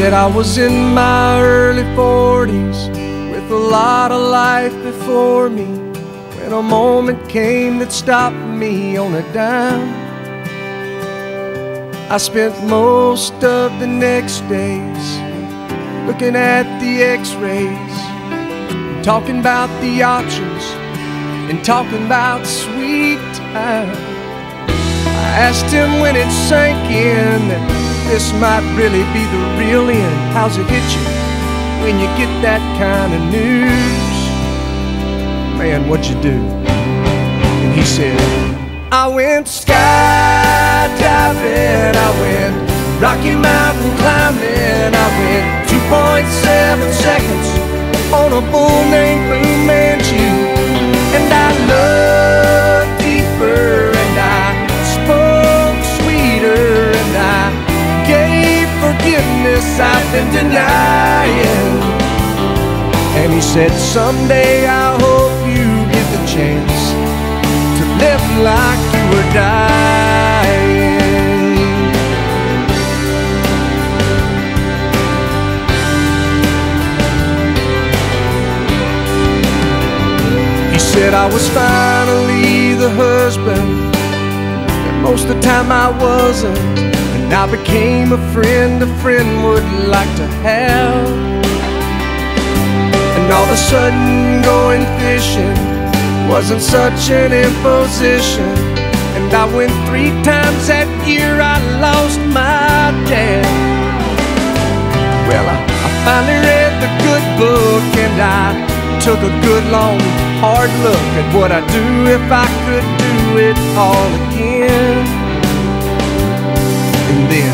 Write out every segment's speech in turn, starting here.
said I was in my early 40s with a lot of life before me, when a moment came that stopped me on a dime. I spent most of the next days looking at the x-rays, talking about the options and talking about sweet time. I asked him when it sank in that this might really be the real end. How's it hit you when you get that kind of news? Man, what'd you do? And he said, I went skydiving, I went Rocky Mountain climbing, I went 2.7 seconds on a bull named Fu Manchu. And I loved deeper, and I spoke sweeter, and I gave forgiveness I've been denying. And he said, someday I hope you get the chance to live like you were dying. He said I was finally the husband that most of the time I wasn't, and I became a friend would like to have. And all of a sudden going fishing wasn't such an imposition, and I went 3 times that year. I lost my dad. Well, I finally read the good book, and I took a good long hard look at what I'd do if I could do it all again. And then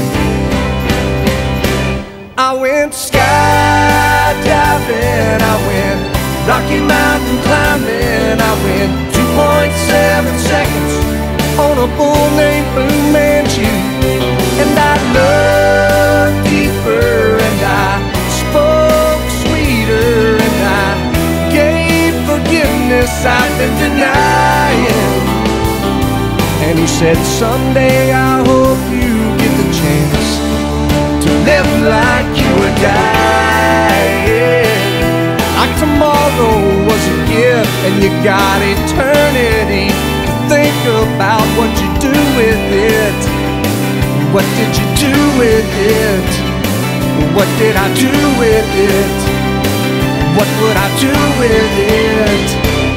I went skydiving, I went Rocky Mountain climbing, I went 2.7 seconds on a bull named Fu Manchu. And I loved deeper, and I spoke sweeter, and I gave forgiveness I've been denying. And he said, someday I hope you get the chance to live like you were dying. Like tomorrow was a gift, and you got eternity to think about what you do with it. What did you do with it? What did I do with it? What would I do with it?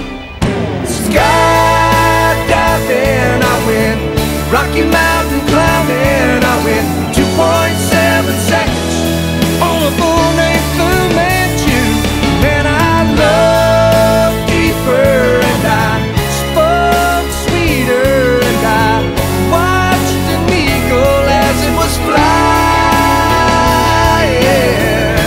Skydiving, I went Rocky Mountain climbing, I went 2.7 seconds on a bull named Fu Manchu. Man, I loved deeper, and I spoke sweeter, and I watched an eagle as it was flying.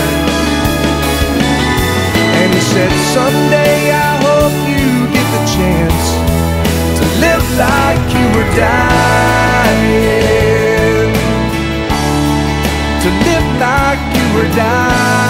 And he said, someday I hope you get the chance to live like you were dying. To live like you were dying.